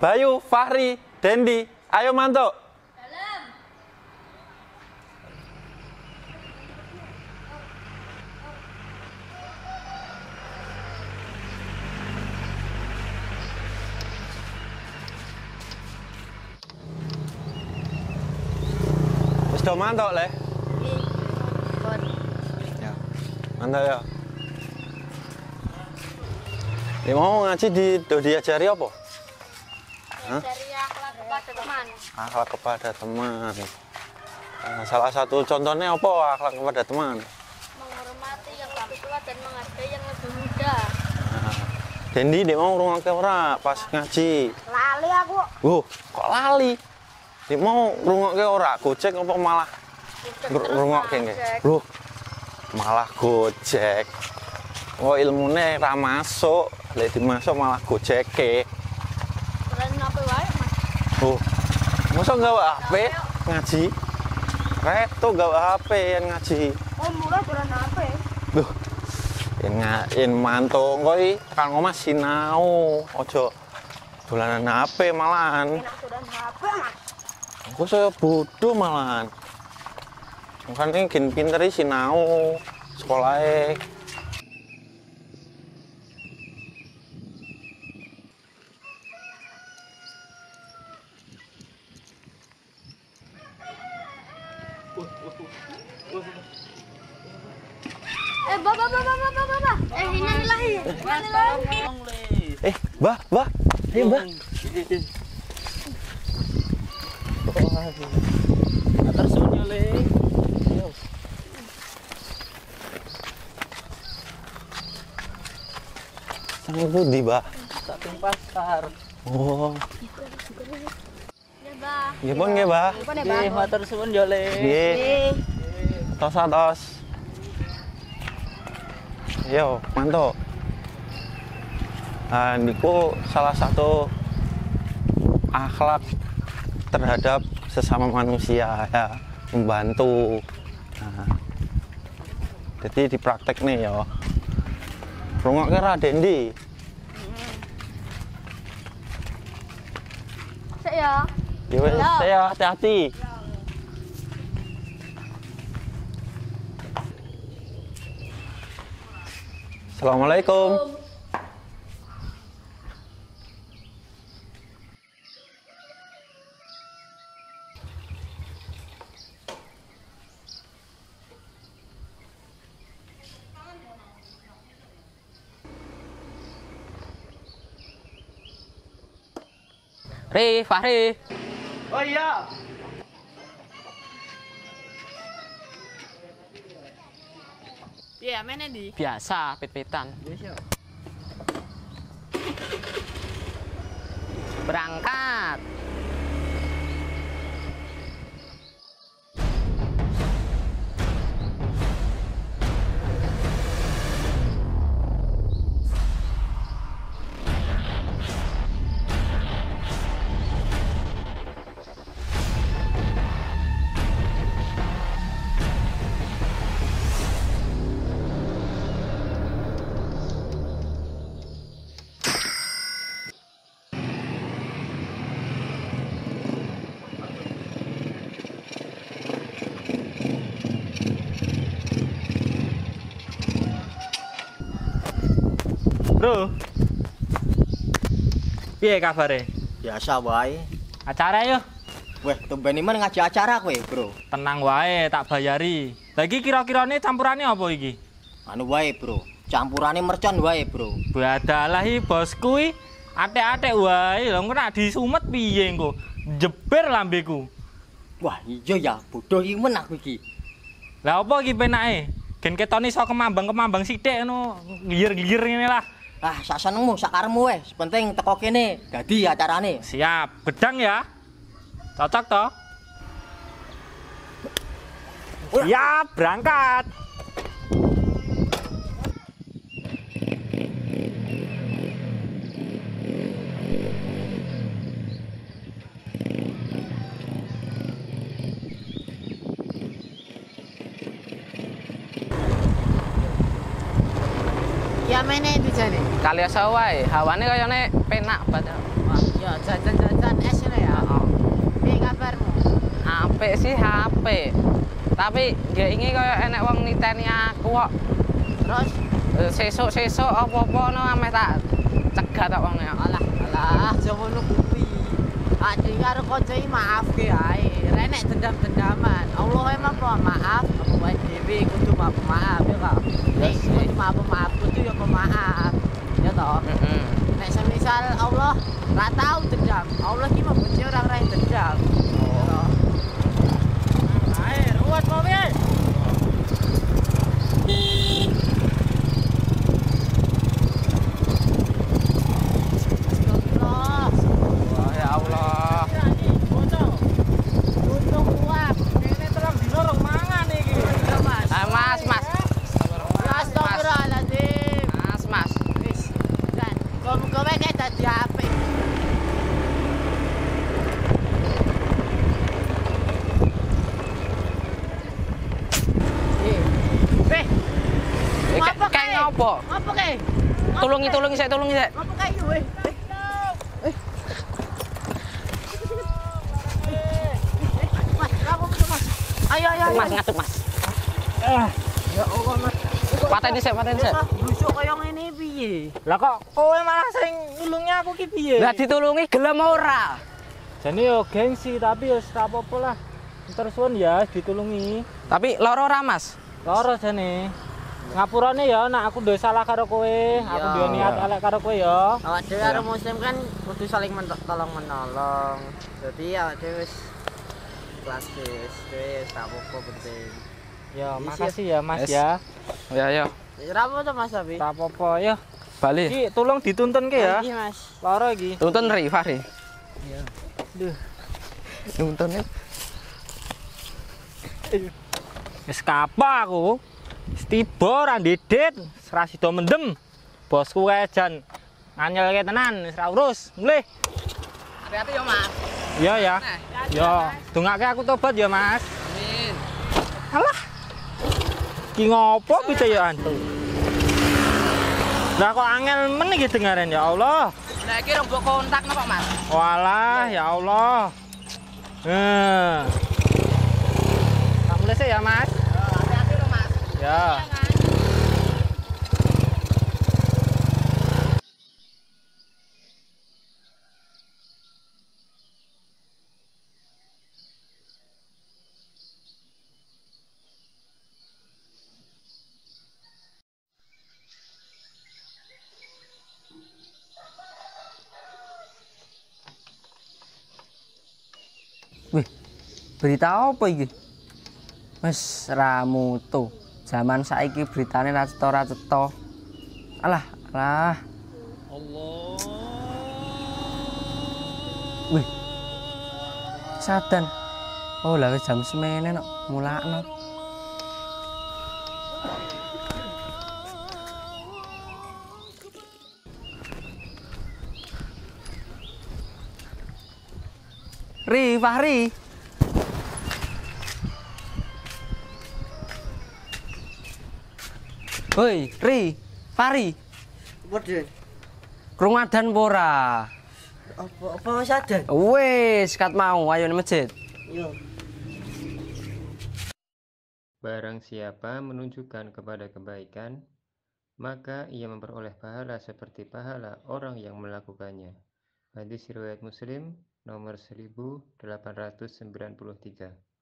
Bayu, Fahri, Dendi, ayo mantuk. Dalam. Wis do mantuk le. Ya. Mantuk ya. Ini mau ngaji diajari apa? Dari akhlak kepada teman. Akhlak kepada teman. Nah, salah satu contohnya apa akhlak kepada teman? Menghormati yang lebih tua dan menghargai yang lebih muda. Nah, Dendi dia mau ngrungokke ora pas ngaji. Lali aku. Kok lali? Dia mau ngrungokke ora Gojek apa malah ngrungokke nggih? Loh, malah Gojek. Oh, ilmune ra masuk, lek dimasuk malah Gojeke. Keren apa wae, Mas? Masa gawe HP ngaji? Reto gawe HP yang ngaji. Oh, mulai keren apa? Duh. Yen mantuk kowe kan ngomah sinau, aja dolanan HP malahan. Enak sudah HP, Mas. Aku saya bodoh malahan. Makanya gini pinteri sinau sekolahnya. Bapak. Innalillahi. Mbah. Ayo, Mbah. Atur suwun yo, Le. Ayo. Sang pundi, Mbah? Tak teng pasar. Oh. Ya, Bah. Nggih pun nggih, Mbah. Nggih, matur suwun yo, Le. Nggih. Tos. Yo, mantuk. Nah, niku salah satu akhlak terhadap sesama manusia ya, membantu. Nah, jadi dipraktek nih ya. Rungokke ra Dendi. Sik ya. Ya wis, saya hati-hati. Assalamualaikum. Fahri. Oh iya. Iya, mana di? Biasa, pit-pitan. Berangkat. Bro. Piye kabare? Biasa wae. Acara yo. Weh, tumben iman ngaji acara kowe, Bro. Tenang wae, tak bayari. Lagi kira-kirane campurane apa iki? Anu wae, Bro. Campurane mercon wae, Bro. Badalah iki bosku iki. Atek-atek wae, lho kena disumet piye engko? Jeber lambeku. Wah, iya ya, bodoh iki men aku iki. Lah apa iki penake? Gen ketoni iso kemambang-kemambang sithik ngono, glir-glir ngene lah. Ah, sak senengmu, sak karepmu weh. Penting teko kene, dadi acarane. Siap, gedang ya. Cocok toh? Siap, berangkat. Ya mene itu jane. Kali wae, hawane kayane penak banget. Ya jajan-jajan es ini ya. Piye kabarmu? Apik sih apik. Tapi nggih ingin kaya enek wong niteni aku kok. Terus Sesuk-sesuk apa-apa no ameh tak cegat tok wong ya. alah aja ngono kuwi. Ade karo kanca iki maafke ae. Renek dendam-dendaman. Allah emang maaf, apa wae dhewe kudu maaf ya kok. Nek kudu maaf kudu ya pemaaf. Ya toh. Nek semisal Allah ra tau dendam, Allah iki membenci orang-orang yang dendam. Oh. Ae, ruwet mau piye? Astagfirullah. Wah ya Allah. Untung kuat. Ini terang dino rong mangan iki. Ya, Mas. Mas. Astagfirullahaladzim. Mas. Wis. Dan muga-muga wae kayak dadi apik. Eh, Ngapa Kayak kae? ngopo? Ngapa kae? Tulungi sik. Ngapa kae yo weh? Mas, ngapa betul, Mas? Ayo. Mas ngadep Mas. Ya Allah, Mas. Pateni sik. Busuk kaya ngene piye? Lah kok kowe malah sing nulungi aku ki piye? Lah ditulungi gelem ora? Jane yo gengsi tapi yo ora apa-apa lah. Terus suwun ya ditulungi. Tapi loro ora Mas? Loro jane. Ngapurane ya nek aku duwe salah karo kowe, aku duwe niat elek karo kowe ya. Awak dhewe karo muslim kan kudu saling tolong menolong. Jadi awak dhewe wis ikhlas wis tak apa-apa penting. Ya, makasih ya Mas ya. Ya. Ora apa to Mas tapi. Ora apa-apa ya. Bali. Iki tolong dituntun ke ya. Iki Mas. Loro iki. Tuntun Fahri. Iya. Duh, Tuntun wis kapa aku. Wis tiba ra ndedit, ra sida mendem. Bosku kae jan nganyelke tenan, wis ra urus. Mulih. Hati-hati ya Mas. Iya ya. Ya, dongake aku tobat ya Mas. Amin. Alah. Ki ngopo piye ya antu? Lah kok angel men iki dengaren ya Allah. Lah iki rong mbok kontak napa Mas? Walah ya Allah. Tak mulai sih ya Mas. Hati-hati lho Mas. Ya. Wih, berita apa iki? Wis ra mutu. Zaman saiki beritane ra cetha. Alah. Allah. Wih. Sadan. Oh, lah wis jam semene kok mulakno. Fahri. Hoi, Fahri. Apa Den? Krungu adan apa ora? Apa Mas Adan? Wis, kat mau ayo nang masjid. Yo. Barang siapa menunjukkan kepada kebaikan, maka ia memperoleh pahala seperti pahala orang yang melakukannya. Hadis riwayat Muslim nomor 1893.